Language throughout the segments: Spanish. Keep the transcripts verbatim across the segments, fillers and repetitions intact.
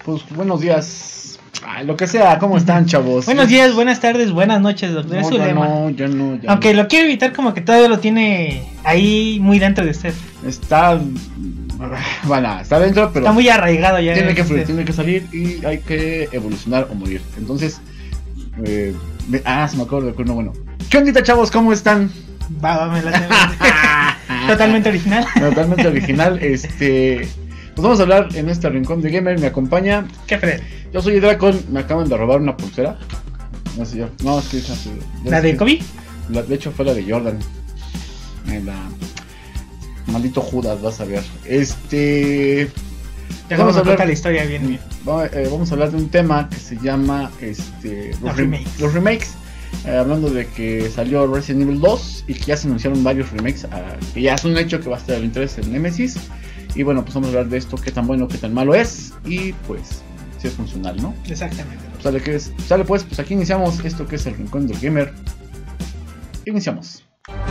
pues buenos días, ah, lo que sea, ¿cómo están, chavos? Buenos días, buenas tardes, buenas noches, doctor. No, es su ya lema. no, ya no, ya Aunque no. lo quiero evitar, como que todavía lo tiene ahí muy dentro de usted. Está, bueno, está dentro, pero Está muy arraigado ya. tiene que usted. fluir, tiene que salir y hay que evolucionar o morir. Entonces, eh, me- ah, se me acuerdo de uno bueno. ¿Qué ondita, chavos? ¿Cómo están? Va, va, me la tengo. Totalmente original. Totalmente original. Este, pues vamos a hablar en este rincón de gamer. Me acompaña. ¿Qué Fred? Yo soy Dracon. Me acaban de robar una pulsera. No sé yo. No, es que esa. ¿La de Kobe? La, de hecho fue la de Jordan. Eh, la... Maldito Judas, vas a ver. Este. Ya Vamos vamos a a hablar- contar la historia bien. bien. Va- eh, vamos a hablar de un tema que se llama este, Los rem- remakes. Los remakes. Eh, hablando de que salió Resident Evil dos y que ya se anunciaron varios remakes. ah, que ya es un hecho que va a estar el interés en Nemesis. Y bueno, pues vamos a hablar de esto, qué tan bueno, qué tan malo es. Y pues, si es funcional, ¿no? Exactamente. Sale, que es, sale pues, pues aquí iniciamos esto que es el Rincón del Gamer. Iniciamos.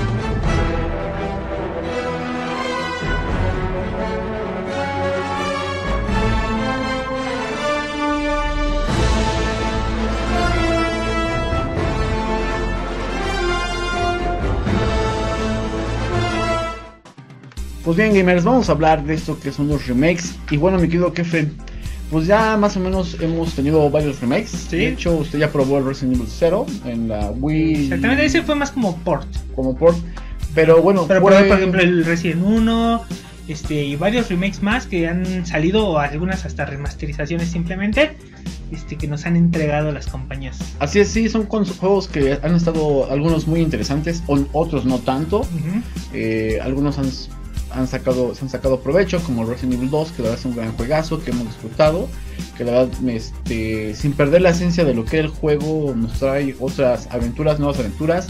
Pues bien, gamers, vamos a hablar de esto que son los remakes. Y bueno, mi querido Kefren, pues ya más o menos hemos tenido varios remakes. Sí. De hecho, usted ya probó el Resident Evil cero en la Wii. Exactamente, ese fue más como port. Como port. Pero bueno, Pero fue- por, por ejemplo el Resident uno, este, y varios remakes más que han salido, o algunas hasta remasterizaciones simplemente, este, que nos han entregado las compañías. Así es, sí, son con- juegos que han estado algunos muy interesantes, o- otros no tanto. Ujú. Eh, algunos han, han sacado, se han sacado provecho, como el Resident Evil dos, que la verdad es un gran juegazo que hemos disfrutado. Que la verdad, este, sin perder la esencia de lo que era el juego, nos trae otras aventuras, nuevas aventuras.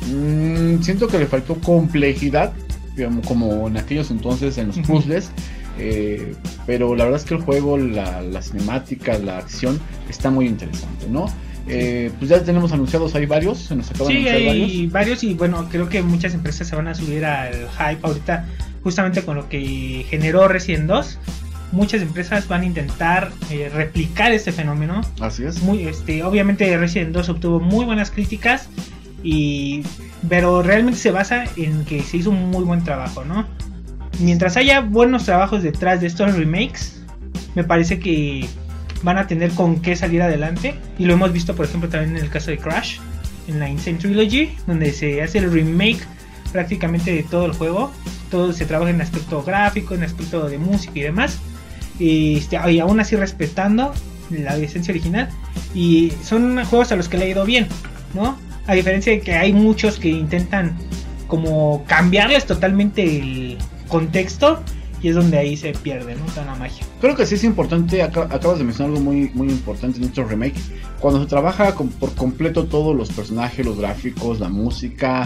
Mm, siento que le faltó complejidad, digamos, como en aquellos entonces en los Ujú. puzzles. eh, pero la verdad es que el juego, la, la cinemática, la acción está muy interesante, ¿no? Eh, pues ya tenemos anunciados, hay varios, se nos acaban de Sí, anunciar hay varios. varios y bueno, creo que muchas empresas se van a subir al hype ahorita, justamente con lo que generó Resident dos. Muchas empresas van a intentar eh, replicar este fenómeno. Así es. Muy, este, obviamente Resident dos obtuvo muy buenas críticas, y, pero realmente se basa en que se hizo un muy buen trabajo, ¿no? Mientras haya buenos trabajos detrás de estos remakes, me parece que van a tener con qué salir adelante. Y lo hemos visto, por ejemplo, también en el caso de Crash, en la Insane Trilogy, donde se hace el remake prácticamente de todo el juego. Todo se trabaja en aspecto gráfico, en aspecto de música y demás. Y, este, y aún así respetando la esencia original. Y son juegos a los que le ha ido bien, ¿no? A diferencia de que hay muchos que intentan como cambiarles totalmente el contexto, y es donde ahí se pierde, ¿no? Toda la magia. Creo que sí es importante, aca- acabas de mencionar algo muy, muy importante en estos remakes. Cuando se trabaja con- por completo todos los personajes, los gráficos, la música,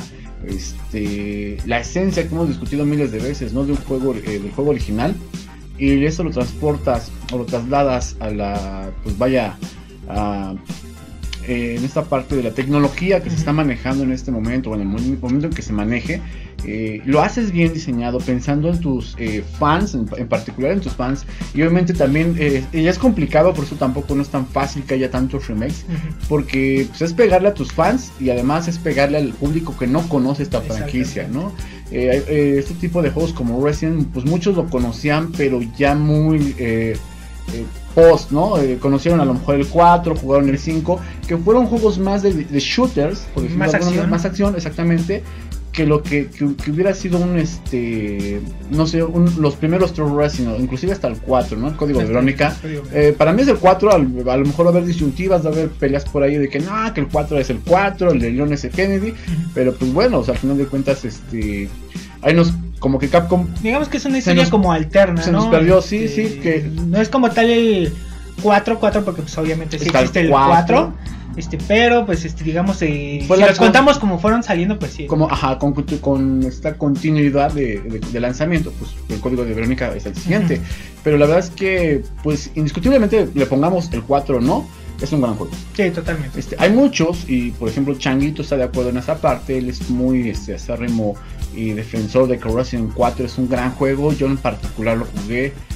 este, la esencia que hemos discutido miles de veces, ¿no? De un juego, eh, del juego original, y eso lo transportas o lo trasladas a la, pues vaya, a, eh, en esta parte de la tecnología que se está manejando en este momento, o en el mo- momento en que se maneje. Eh, lo haces bien diseñado, pensando en tus eh, fans, en, en particular en tus fans, y obviamente también eh, y es complicado, por eso tampoco no es tan fácil que haya tantos remakes, Ujú. porque pues, es pegarle a tus fans y además es pegarle al público que no conoce esta Exactamente. franquicia, ¿no? Eh, eh, este tipo de juegos como Resident, pues muchos lo conocían, pero ya muy eh, eh, post, ¿no? Eh, conocieron a lo mejor el cuatro, jugaron el cinco, que fueron juegos más de, de shooters, por decirlo Más de alguna acción. manera, más acción, exactamente, que lo que, que, que hubiera sido un, este, no sé, un, los primeros True Resident, inclusive hasta el cuatro, ¿no? El Código de Verónica. Eh, para mí es el cuatro, al- a lo mejor va a haber disyuntivas, va a haber peleas por ahí de que no, que el cuatro es el cuatro, el de Leon es el Kennedy, pero pues bueno, o sea, al final de cuentas, este, ahí nos, como que Capcom, Digamos que es una Se historia nos- como alterna, se ¿no? nos perdió, sí, Este, sí, que- no es como tal el cuatro cuatro, porque pues obviamente sí Está el existe el cuatro. cuatro, este, pero pues este, digamos, eh, Fue si la los con- contamos como fueron saliendo, pues sí. como, ajá, con, con esta continuidad de, de- de lanzamiento, pues el Código de Verónica es el siguiente, Ujú. pero la verdad es que, pues indiscutiblemente le pongamos el cuatro o no, es un gran juego. Sí, totalmente. Este, hay muchos, y por ejemplo Changuito está de acuerdo en esa parte, él es muy este, acérrimo y defensor de que Resident cuatro es un gran juego, yo en particular lo jugué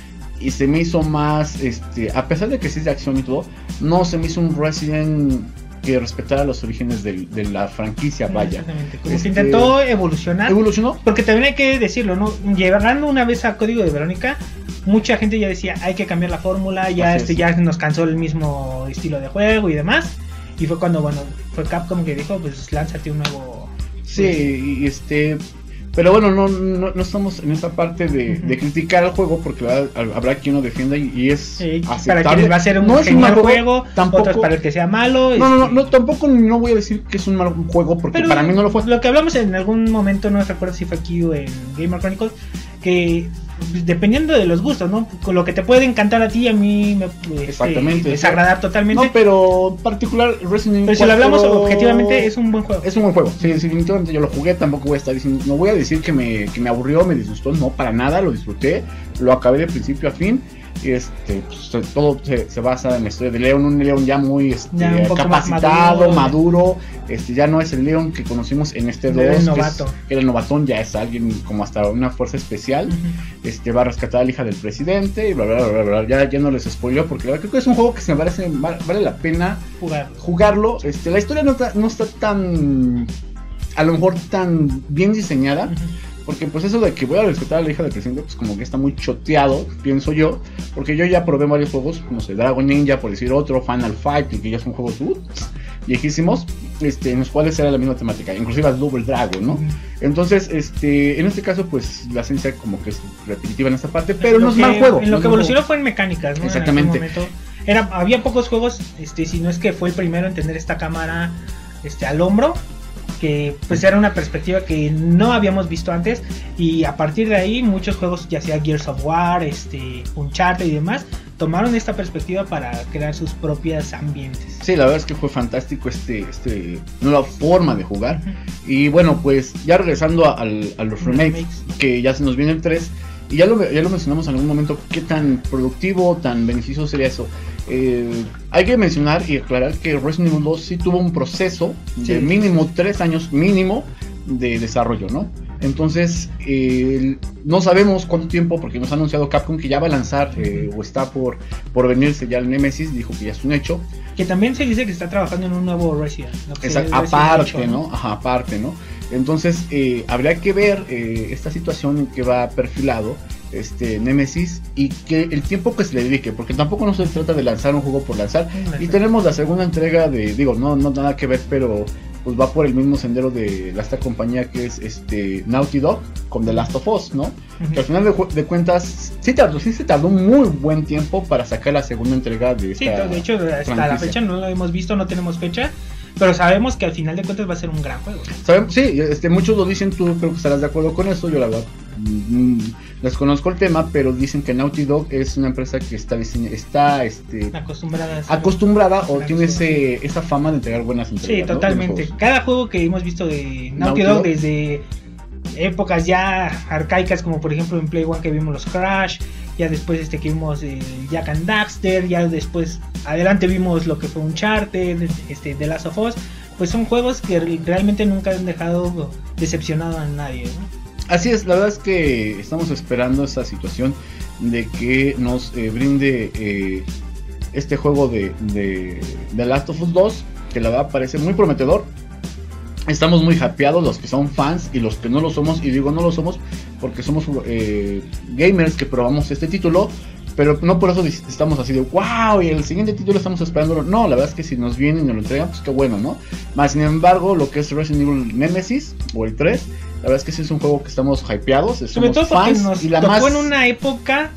y se me hizo más, este, a pesar de que sí es de acción y todo, no se me hizo un Resident que respetara los orígenes de, de la franquicia, vaya. Exactamente, como Este, que intentó evolucionar. ¿Evolucionó? Porque también hay que decirlo, ¿no? Llegando una vez a Código de Verónica, mucha gente ya decía, hay que cambiar la fórmula, ya Así este es. ya nos cansó el mismo estilo de juego y demás. Y fue cuando, bueno, fue Capcom que dijo, pues lánzate un nuevo... Sí, y este... Pero bueno, no, no, no estamos en esa parte de, Uh-huh. de criticar el juego, porque ¿verdad? Habrá quien lo defienda y, y es Sí, aceptable. para quienes va a ser un no es genial mal juego, tampoco, otros para el que sea malo. No, no, no, este, no, tampoco no voy a decir que es un mal juego, porque pero para mí no lo fue. Lo que hablamos en algún momento, no recuerdo si fue aquí o en Gamer Chronicles, que dependiendo de los gustos, ¿no? Con lo que te puede encantar a ti, a mí me este, Exactamente. desagradar totalmente. No, pero particular Resident Evil Pero si lo hablamos cuatro objetivamente, es un buen juego. Es un buen juego, sí, definitivamente yo lo jugué, tampoco voy a estar diciendo, no voy a decir que me, que me aburrió, me disgustó, no, para nada, lo disfruté, lo acabé de principio a fin, y este, pues, todo se, se basa en la historia de Leon, un Leon ya muy este, Ya un poco más capacitado, maduro, maduro, este, ya no es el Leon que conocimos en este El dos, que, novato. es- que era el novatón, ya es alguien como hasta una fuerza especial, Ujú. este, va a rescatar a la hija del presidente, y bla, bla, bla, bla, bla, ya, ya no les spoileo, porque la verdad creo que es un juego que se me parece, vale la pena Jugar. jugarlo. Este, la historia no está, no está tan, a lo mejor tan bien diseñada, Ujú. porque pues eso de que voy a respetar a la hija del presidente, pues como que está muy choteado, pienso yo, porque yo ya probé varios juegos, no sé, Dragon Ninja, por decir otro, Final Fight, que ya son juegos uh, viejísimos, este, en los cuales era la misma temática, inclusive Double Dragon, ¿no? Ujú. Entonces, este, en este caso, pues la esencia como que es repetitiva en esta parte, pero no Lo es que- mal juego. En no lo es que mal evolucionó juego. fue en mecánicas, ¿no? Exactamente. En algún momento. Era, había pocos juegos, este, si no es que fue el primero en tener esta cámara este, al hombro, que pues era una perspectiva que no habíamos visto antes, y a partir de ahí muchos juegos, ya sea Gears of War, este, Uncharted y demás, tomaron esta perspectiva para crear sus propias ambientes. Sí, la verdad es que fue fantástico este, este nueva forma de jugar. Y bueno, pues ya regresando a, al- a los remakes, Remakes. que ya se nos vienen tres, y ya lo, ya lo mencionamos en algún momento, qué tan productivo, tan beneficioso sería eso. Eh, hay que mencionar y aclarar que Resident Evil dos sí tuvo un proceso de Sí. mínimo tres años mínimo de desarrollo, ¿no? Entonces, eh, no sabemos cuánto tiempo, porque nos ha anunciado Capcom que ya va a lanzar, eh, o está por, por venirse ya el Nemesis, dijo que ya es un hecho. Que también se dice que está trabajando en un nuevo Resident. lo que Esa- es Resident aparte, ocho, ¿no? Ajá, aparte, ¿no? Entonces, eh, habría que ver eh, esta situación en que va perfilado este Nemesis y que el tiempo que se le dedique, porque tampoco no se trata de lanzar un juego por lanzar. Y tenemos la segunda entrega de, digo, no, no nada que ver, pero pues va por el mismo sendero de la, esta compañía que es este Naughty Dog con The Last of Us, ¿no? Ujú. Que al final de, ju- de cuentas sí tardó, sí se tardó un muy buen tiempo para sacar la segunda entrega de Sí, esta de hecho hasta la franquicia. fecha no lo hemos visto, no tenemos fecha, pero sabemos que al final de cuentas va a ser un gran juego. Sabemos, sí, este, muchos lo dicen, tú creo que estarás de acuerdo con eso, yo la verdad mm, desconozco el tema, pero dicen que Naughty Dog es una empresa que está disene- está este, Acostumbrada a hacer- acostumbrada o Claro, tiene sí. ese, esa fama de entregar buenas Sí, entregas, ¿no? de los totalmente. juegos. Cada juego que hemos visto de Naughty Naughty Dog Dog. desde épocas ya arcaicas, como por ejemplo en Play One que vimos los Crash, ya después este que vimos el Jack and Daxter, ya después adelante vimos lo que fue Uncharted, este The Last of Us, pues son juegos que re- realmente nunca han dejado decepcionado a nadie, ¿no? Así es, la verdad es que estamos esperando esa situación de que nos eh, brinde eh, este juego de, de, de Last of Us dos, que la verdad parece muy prometedor. Estamos muy hypeados los que son fans y los que no lo somos, y digo no lo somos porque somos eh, gamers que probamos este título, pero no por eso estamos así de wow, y el siguiente título estamos esperándolo. No, la verdad es que si nos viene y nos lo entregan, pues qué bueno, ¿no? Más sin embargo, lo que es Resident Evil Nemesis o el tres, la verdad es que sí es un juego que estamos hypeados, Sobre somos todo porque fans, nos y la tocó más en una época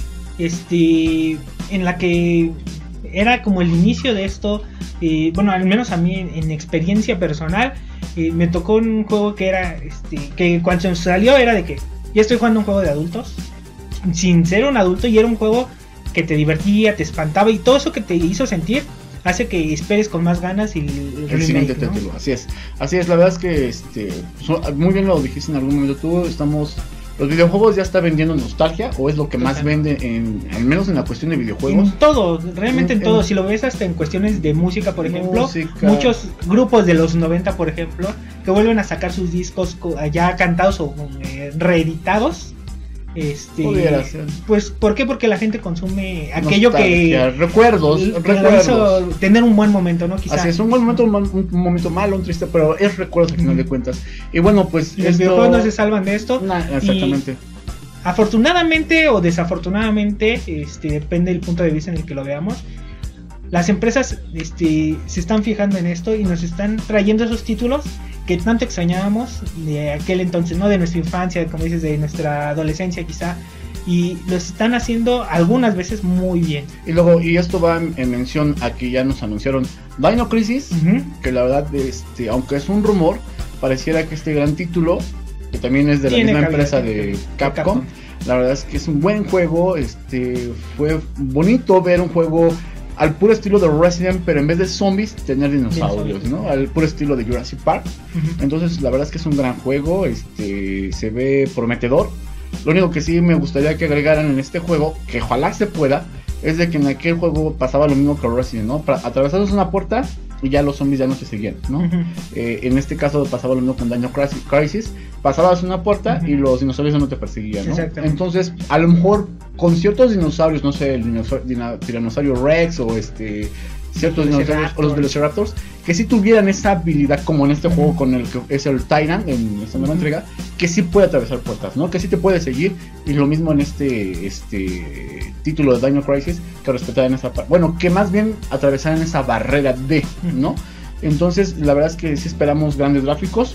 este en la que era como el inicio de esto, eh, bueno, al menos a mí en, en experiencia personal, eh, me tocó un juego que era, este, que cuando salió era de que ya estoy jugando un juego de adultos, sin ser un adulto, y era un juego que te divertía, te espantaba, y todo eso que te hizo sentir hace que esperes con más ganas el, el el siguiente remake, ¿no? título, así es, así es, la verdad es que este, so- muy bien lo dijiste en algún momento tú, estamos, los videojuegos ya está vendiendo nostalgia, o es lo que más Total. vende, en, al menos en la cuestión de videojuegos. En todo, realmente en, En- todo. en- Si lo ves hasta en cuestiones de música, por ejemplo, Música. muchos grupos de los noventa, por ejemplo, que vuelven a sacar sus discos co- ya cantados o eh, reeditados, Este, Pudiera ser. Pues, ¿por qué? Porque la gente consume aquello Nostalgia, que... recuerdos, que recuerdos. hizo tener un buen momento, ¿no? Quizá. Así es, un buen momento, un, un momento malo, un triste, pero es recuerdo al final de cuentas. Y bueno, pues... Los esto... videojuegos no se salvan de esto. Nah, exactamente. Y afortunadamente o desafortunadamente, este, depende del punto de vista en el que lo veamos, las empresas este, se están fijando en esto y nos están trayendo esos títulos que tanto extrañábamos de aquel entonces, ¿no? De nuestra infancia, como dices, de nuestra adolescencia quizá, y los están haciendo algunas veces muy bien. Y luego, y esto va en, en mención a que ya nos anunciaron Dino Crisis, uh-huh. que la verdad, este, aunque es un rumor, pareciera que este gran título, que también es de la misma empresa de Capcom, Capcom, la verdad es que es un buen juego, este, fue bonito ver un juego al puro estilo de Resident, pero en vez de zombies, tener dinosaurios, ¿no? Al puro estilo de Jurassic Park. Uh-huh. Entonces, la verdad es que es un gran juego, este, se ve prometedor. Lo único que sí me gustaría que agregaran en este juego, que ojalá se pueda, es de que en aquel juego pasaba lo mismo que Resident, ¿no? Para atravesarlos una puerta y ya los zombies ya no te seguían, ¿no? Uh-huh. Eh, en este caso pasaba lo mismo con Dino Crisis, pasabas una puerta uh-huh. y los dinosaurios ya no te perseguían, ¿no? Entonces, a lo mejor con ciertos dinosaurios, no sé, el dinosaurio, tiranosaurio Rex o este ciertos dinosaurios o los velociraptors, que sí tuvieran esa habilidad como en este uh-huh. juego con el que es el Tyrant en esta nueva uh-huh. entrega, que sí puede atravesar puertas, ¿no? Que sí te puede seguir, y lo mismo en este este título de Dino Crisis, que respetaran esa parte, bueno, que más bien atravesaran esa barrera de, ¿no? Entonces, la verdad es que sí esperamos grandes gráficos.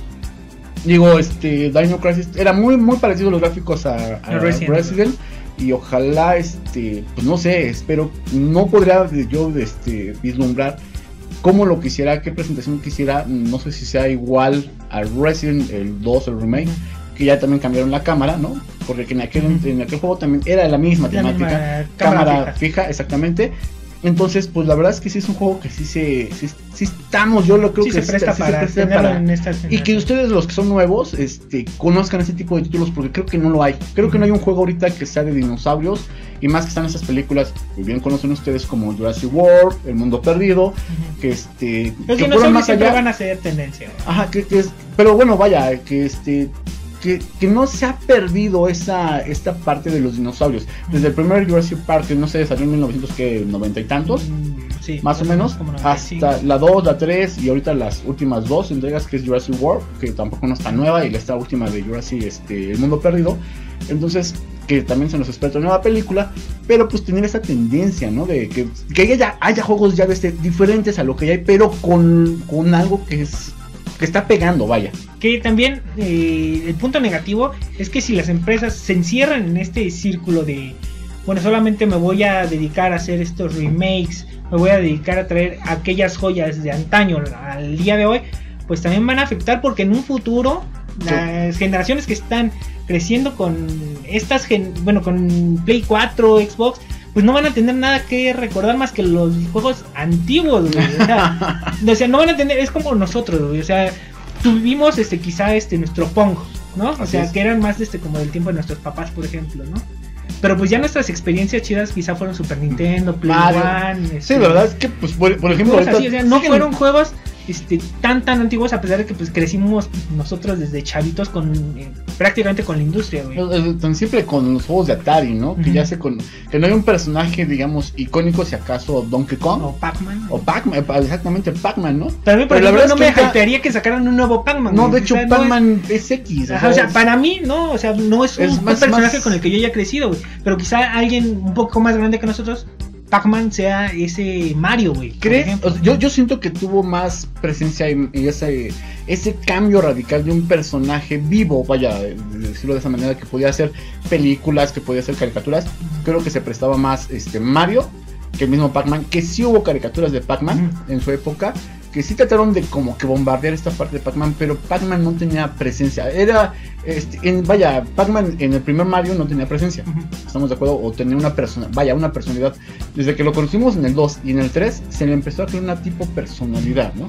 Digo, este Dino Crisis era muy muy parecido a los gráficos a, a Resident, Resident y ojalá, este, pues no sé, espero, no podría yo este vislumbrar cómo lo quisiera, qué presentación quisiera, no sé si sea igual al Resident, el dos, el remake, que ya también cambiaron la cámara, ¿no? Porque en aquel, uh-huh. en aquel juego también era la misma la temática, misma cámara, cámara fija. fija, exactamente. Entonces, pues la verdad es que sí es un juego que sí se sí, sí estamos, yo lo creo sí que se presta sí, para, sí se presta para en esta y que ustedes los que son nuevos, este, conozcan ese tipo de títulos, porque creo que no lo hay. Creo uh-huh. que no hay un juego ahorita que sea de dinosaurios, y más que están esas películas que bien conocen ustedes como Jurassic World, El Mundo Perdido, uh-huh. que este los que dinosaurios más siempre allá van a ser tendencia. Ajá, que, que es, pero bueno, vaya, que este Que, que no se ha perdido esa esta parte de los dinosaurios. Desde el primer Jurassic Park, que no sé, salió en mil novecientos noventa y tantos, sí, más o menos, hasta la dos, la tres y ahorita las últimas dos entregas, que es Jurassic World, que tampoco no está nueva, y esta última de Jurassic, este, El Mundo Perdido. Entonces, que también se nos espera otra nueva película, pero pues tener esa tendencia, ¿no? De que, que haya, haya juegos ya de este, diferentes a lo que ya hay, pero con, con algo que es que está pegando, vaya. Que también eh, el punto negativo es que si las empresas se encierran en este círculo de, bueno, solamente me voy a dedicar a hacer estos remakes, me voy a dedicar a traer aquellas joyas de antaño al día de hoy, pues también van a afectar, porque en un futuro las sí. generaciones que están creciendo con estas gen- bueno, con Play cuatro, Xbox, pues no van a tener nada que recordar más que los juegos antiguos, güey. O sea, o sea, no van a tener, es como nosotros, güey. O sea, tuvimos este quizá este nuestro Pong, ¿no? O Así sea, es. que eran más este como del tiempo de nuestros papás, por ejemplo, ¿no? Pero pues ya nuestras experiencias chidas quizá fueron Super Nintendo, Play One. Este, sí, verdad es que pues por, por ejemplo, ahorita, así, o sea, no sí, fueron juegos este tan tan antiguos, a pesar de que pues crecimos nosotros desde chavitos con eh, prácticamente con la industria, güey. Tan simple con los juegos de Atari, ¿no? Uh-huh. Que ya se con que no hay un personaje, digamos, icónico, si acaso Donkey Kong o Pac-Man. O Pac-Man, exactamente Pac-Man, ¿no? También, pero, pero la verdad no me hypearía que sacaran un nuevo Pac-Man. No, de hecho, o sea, Pac-Man no es, es X. Ajá, o sea, para mí, no, o sea, no es un, es más, un personaje más... con el que yo haya crecido, güey. Pero quizá alguien un poco más grande que nosotros, Pac-Man sea ese Mario, güey. ¿Crees? O sea, yo, yo siento que tuvo más presencia en, en ese, ese cambio radical de un personaje vivo, vaya, de decirlo de esa manera, que podía hacer películas, que podía hacer caricaturas. Creo que se prestaba más este Mario que el mismo Pac-Man, que sí hubo caricaturas de Pac-Man uh-huh. en su época, que sí trataron de como que bombardear esta parte de Pac-Man, pero Pac-Man no tenía presencia. Era, este, en, vaya, Pac-Man en el primer Mario no tenía presencia, uh-huh. ¿estamos de acuerdo? O tenía una persona, vaya, una personalidad. Desde que lo conocimos en el dos y en el tres, se le empezó a crear una tipo personalidad, ¿no?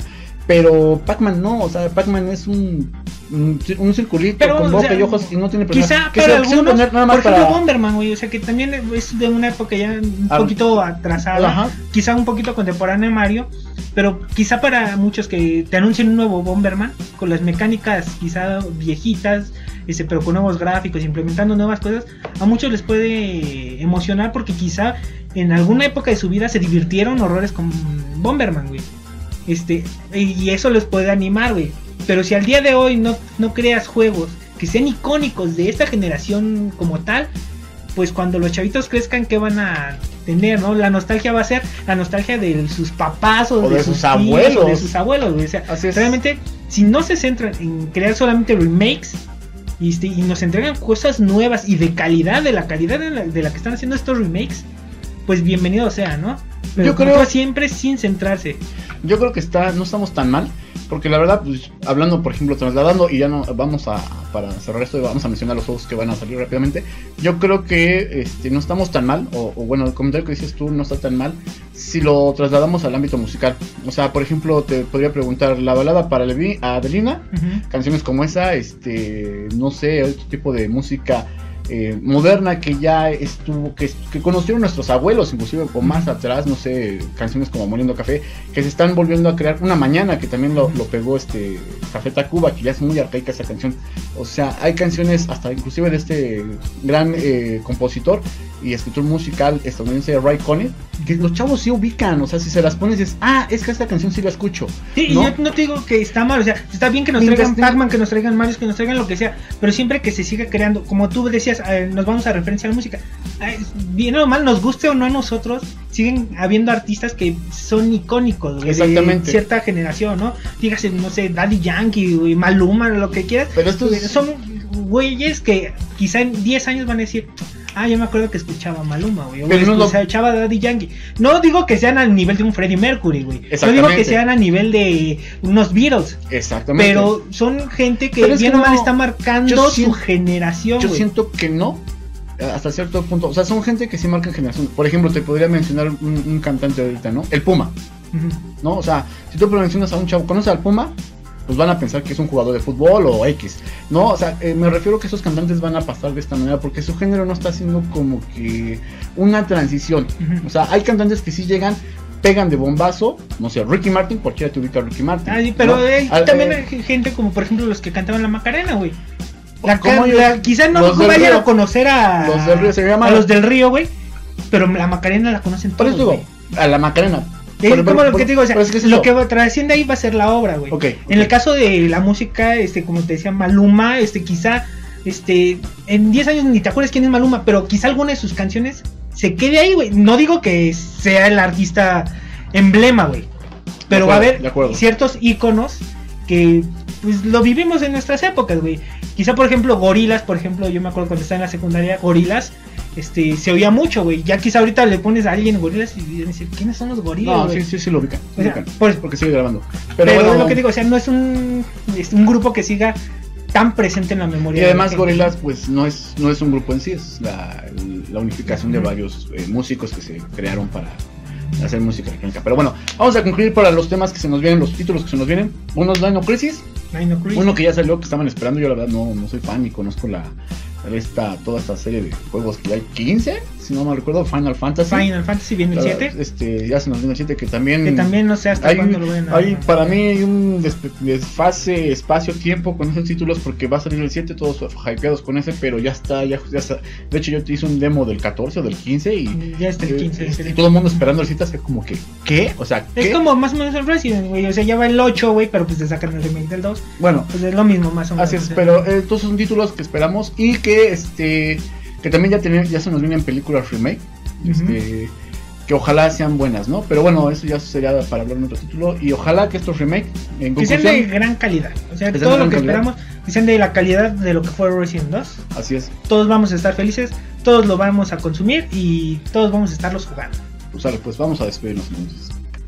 Pero Pac-Man no, o sea, Pac-Man es un, un, un circulito pero, con boca o sea, y ojos y no tiene personaje. Quizá que para se, algunos, poner nada más por ejemplo, para... Bomberman, güey, o sea, que también es de una época ya un Al... poquito atrasada, Ajá. quizá un poquito contemporánea de Mario, pero quizá para muchos que te anuncien un nuevo Bomberman, con las mecánicas quizá viejitas, ese, pero con nuevos gráficos, implementando nuevas cosas, a muchos les puede emocionar porque quizá en alguna época de su vida se divirtieron horrores con Bomberman, güey. Este, y eso les puede animar, güey. Pero si al día de hoy no, no creas juegos que sean icónicos de esta generación como tal, pues cuando los chavitos crezcan, ¿qué van a tener, no? La nostalgia va a ser la nostalgia de sus papás o, o de, de sus, sus abuelos. O de sus abuelos, güey. O sea, realmente, si no se centran en crear solamente remakes y, este, y nos entregan cosas nuevas y de calidad, de la calidad de la, de la que están haciendo estos remakes, pues bienvenido sea, ¿no? Pero yo creo siempre sin centrarse. Yo creo que está, no estamos tan mal, porque la verdad, pues, hablando, por ejemplo, trasladando, y ya no vamos a, para cerrar esto, vamos a mencionar los juegos que van a salir rápidamente. Yo creo que este, no estamos tan mal, o, o bueno, el comentario que dices tú no está tan mal, si lo trasladamos al ámbito musical. O sea, por ejemplo, te podría preguntar, la balada para Levi, Adelina, uh-huh. canciones como esa, este, no sé, otro tipo de música Eh, moderna que ya estuvo, que, que conocieron nuestros abuelos, inclusive o más atrás, no sé, canciones como Moliendo Café, que se están volviendo a crear. Una Mañana, que también lo, lo pegó este Café Tacuba, que ya es muy arcaica esa canción. O sea, hay canciones hasta inclusive de este gran eh, compositor y escritor musical estadounidense Ray Conniff, que los chavos sí ubican, o sea, si se las pones dices, ah, es que esta canción sí la escucho. Sí, ¿no? Y yo no te digo que está mal, o sea, está bien que nos Mientras traigan Pac-Man, que nos traigan Mario, que nos traigan lo que sea, pero siempre que se siga creando, como tú decías, eh, nos vamos a referenciar a la música, eh, bien o mal, nos guste o no a nosotros, siguen habiendo artistas que son icónicos, güey, de cierta generación, ¿no? Dígase, no sé, Daddy Yankee, güey, Maluma, lo que quieras, pero estos son güeyes que quizá en diez años van a decir, ah, yo me acuerdo que escuchaba Maluma, güey, o que no escuchaba lo... Daddy Yankee. No digo que sean al nivel de un Freddie Mercury, güey. No digo que sean a nivel de unos Beatles. Exactamente. Pero son gente que bien o no, mal está marcando su siento, generación, Yo wey. siento que no, hasta cierto punto. O sea, son gente que sí marcan generación. Por ejemplo, te podría mencionar un, un cantante ahorita, ¿no? El Puma. Uh-huh. ¿No? O sea, si tú mencionas a un chavo, ¿conoces al Puma? Pues van a pensar que es un jugador de fútbol o X, ¿no? O sea, eh, me refiero que esos cantantes van a pasar de esta manera porque su género no está haciendo como que una transición. Uh-huh. O sea, hay cantantes que sí llegan, pegan de bombazo, no sé, Ricky Martin, cualquiera te ubica a Ricky Martin. Ah, sí, pero ¿no? eh, Al, también eh, hay gente como por ejemplo los que cantaban la Macarena, güey. La, can, la, quizás no vayan a conocer a los del Río, se llama, a los del Río, güey, pero la Macarena la conocen todos. Por eso digo, a la Macarena. Es por, como por, lo que te digo, o sea, es que es lo que trasciende ahí va a ser la obra, güey. Okay, en okay. el caso de la música, este, como te decía, Maluma, este, quizá, este, en diez años ni te acuerdas quién es Maluma, pero quizá alguna de sus canciones se quede ahí, güey. No digo que sea el artista emblema, güey, pero va a haber ciertos íconos que, pues, lo vivimos en nuestras épocas, güey. Quizá, por ejemplo, Gorilas, por ejemplo, yo me acuerdo cuando estaba en la secundaria, Gorilas, este, se oía mucho, güey. Ya quizá ahorita le pones a alguien Gorilas y dicen, ¿quiénes son los Gorilas? No, sí, sí, sí lo ubican. O sea, ubican pues, porque sigue grabando. Pero, pero bueno, lo que digo, o sea, no es un, es un grupo que siga tan presente en la memoria. Y además Gorilas, pues, no es, no es un grupo en sí, es la, la unificación uh-huh. de varios eh, músicos que se crearon para hacer música electrónica. Pero bueno, vamos a concluir para los temas que se nos vienen, los títulos que se nos vienen. Uno es Dino Crisis. Dino Crisis. Uno que ya salió, que estaban esperando. Yo la verdad no, no soy fan ni conozco la esta, toda esta serie de juegos que ya hay quince, si no me recuerdo. Final Fantasy. Final Fantasy viene el siete. Este, ya se nos viene el siete, que también. Que también no sé hasta hay, cuándo lo ven. A... Hay, para mí hay un desfase, espacio, tiempo con esos títulos porque va a salir el siete, todos hypeados con ese, pero ya está, ya, ya está. De hecho, yo te hice un demo del catorce o del quince y. Ya está el quince. Eh, y todo el mundo esperando el siete, así como que, ¿qué? O sea, ¿qué? Es como más o menos el Resident, güey. O sea, ya va el ocho, güey, pero pues te sacan el remake del dos. Bueno, pues es lo mismo, más o menos. Así es, pero eh, todos son títulos que esperamos y que este. Que también ya, tener, ya se nos vienen películas remake, uh-huh. este, que ojalá sean buenas, ¿no? Pero bueno, eso ya sería para hablar en otro título. Y ojalá que estos remake, en que sean de gran calidad. O sea, todo lo que calidad. esperamos, que sean de la calidad de lo que fue Resident dos. Así es. Todos vamos a estar felices, todos lo vamos a consumir y todos vamos a estarlos jugando. Pues vale, pues vamos a despedirnos entonces.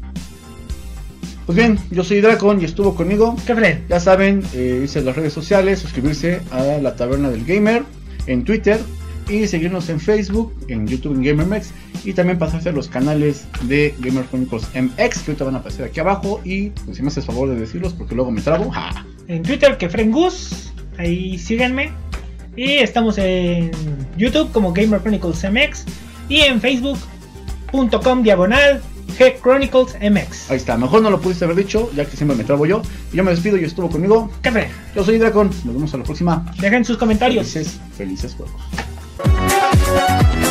Pues bien, yo soy Dracon y estuvo conmigo. Kefren. Ya saben, eh, irse a las redes sociales, suscribirse a la Taberna del Gamer en Twitter, y seguirnos en Facebook, en YouTube, en GamerMex, y también pasarse a los canales de Gamer Chronicles M X que ahorita van a aparecer aquí abajo. Y pues si me haces favor de decirlos porque luego me trabo. ¡Ja! En Twitter, que Frengus, ahí síganme. Y estamos en YouTube como Gamer Chronicles M X y en Facebook.com diagonal G Chronicles M X. Ahí está, mejor no lo pudiste haber dicho, ya que siempre me trabo yo. Y yo me despido y estuvo conmigo Café. Yo soy Dracon, nos vemos a la próxima. Dejen sus comentarios. Felices, felices juegos.